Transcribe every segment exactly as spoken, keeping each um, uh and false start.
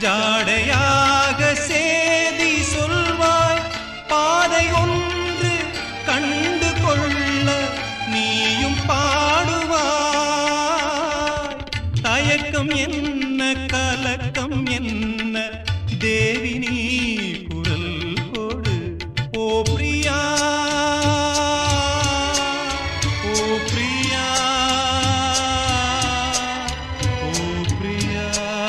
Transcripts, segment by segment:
ஜாடையாக சேதி சொல்வாய் பாதை ஒன்று கண்டு கொள்ள நீயும் பாடுவாய் தயக்கம் என்ன கலக்கம் என்ன தேவி நீ குரல் கொடு ஓ பிரியா ஓ பிரியா ஓ பிரியா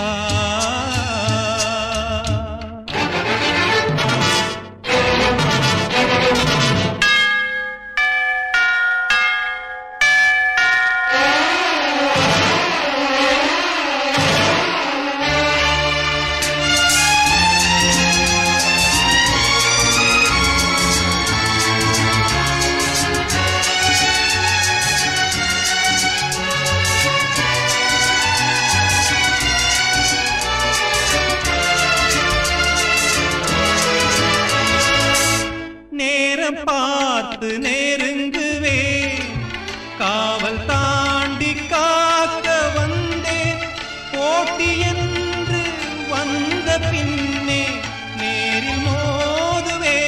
பார்த்து நெருங்குவே காவல் தாண்டி காக்க வந்தேன் போட்டி என்று வந்த பின்னே நேரில் மோதுவே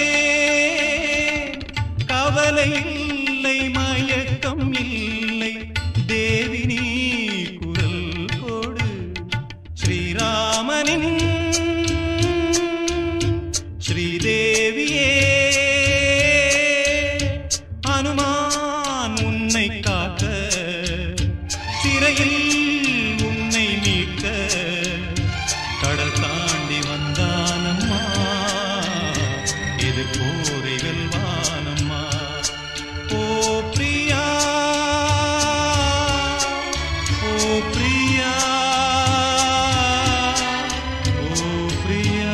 கவலை இல்லை மயக்கம் இல்லை தேவி நீ குரல் கொடு ஸ்ரீராமனின் ஸ்ரீதேவியே அனுமான் உன்னை காக்க சிறையில் உன்னை மீட்க கடல் தாண்டி வந்தானம்மா இது போரை வெல்வானம்மா ஓ பிரியா ஓ பிரியா ஓ பிரியா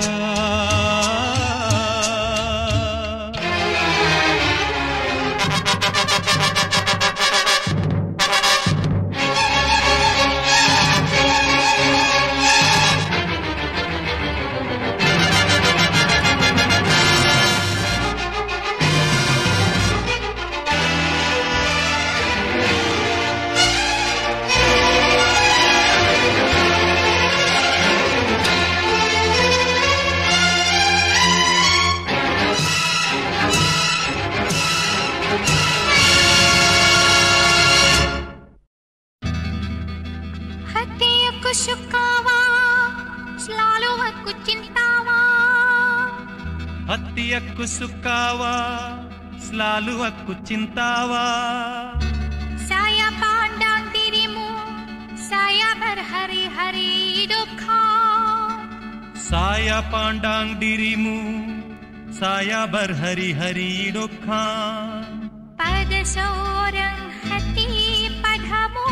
హత్యకు సుఖావా స్లాలు హక్కు చింతావా saya pandang dirimu saya berhari hari duka saya pandang dirimu saya berhari hari duka pada seorang hati padamu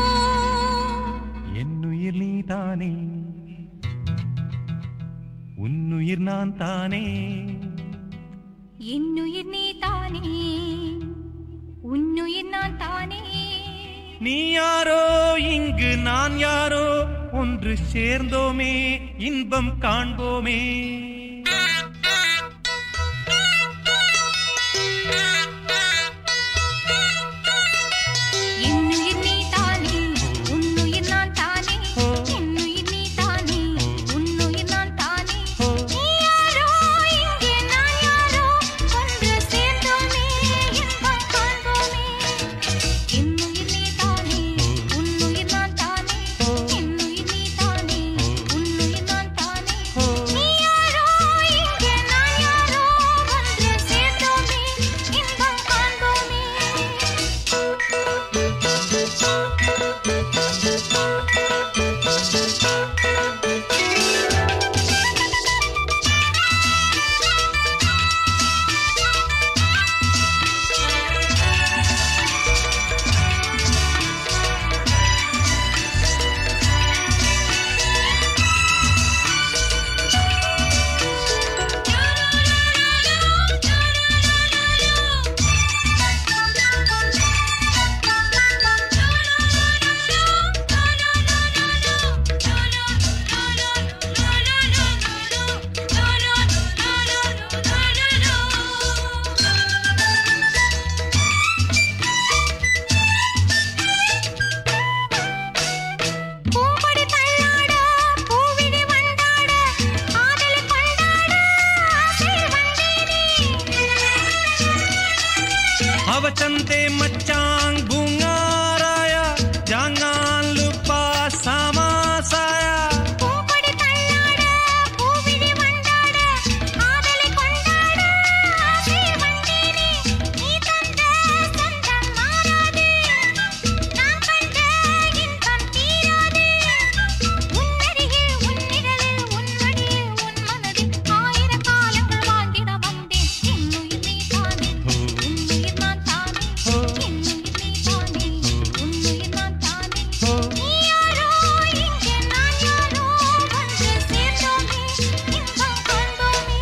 என்னுயிர் நீதானே உன்னுயிர் நான் தானே என்னுயிர் நீ தானே உன்னுயிர் நான் தானே நீ யாரோ இங்கு நான் யாரோ ஒன்று சேர்ந்தோமே இன்பம் காண்போமே என்னுயிர் நீ தானே உன்னுயிர் நான் தானே என்னுயிர் நீ தானே உன்னுயிர் நான் தானே நீ யாரோ இங்கே நான் யாரோ ஒன்று சேர்ந்தோமே இன்பம் காண்போமே என்னுயிர் நீ தானே உன்னுயிர் நான் தானே என்னுயிர் நீ தானே உன்னுயிர் நான் தானே நீ யாரோ Avachante machang bungaraya jangan lupa sama saya. பூப்பொடி தள்ளாட பூவிழி வண்டாட காதலை கொண்டாட ஆசை வந்தேனே நீ தந்த சொந்தம் மாறாது நான் கண்ட இன்பம் தீராது உன் அருகில் உன் நிழலில் உன் வழியில் உன் மனதில் ஆயிரம் காலங்கள் வாழ்ந்திட வந்தேன் என்னுயிர் நீ தானே உன்னுயிர் நான் தானே என்னுயிர் நீ தானே உன்னுயிர் நான் தானே நீ யாரோ இங்கே நான் யாரோ ஒன்று சேர்ந்தோமே இன்பம் காண்போமே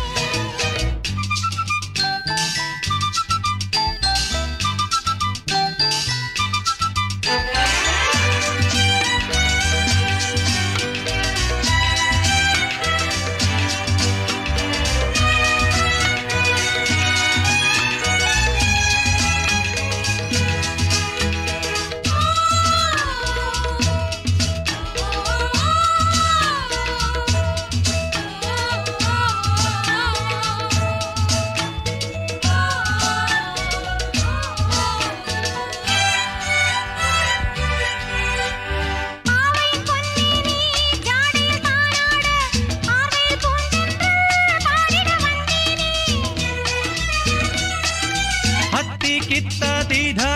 ஆவையின் பொன்னே நீ ஜாடையில் தானாட ஆர்வையில் பூந்தென்று பாடிட வந்தேனே हत्ती कित्ता दीधा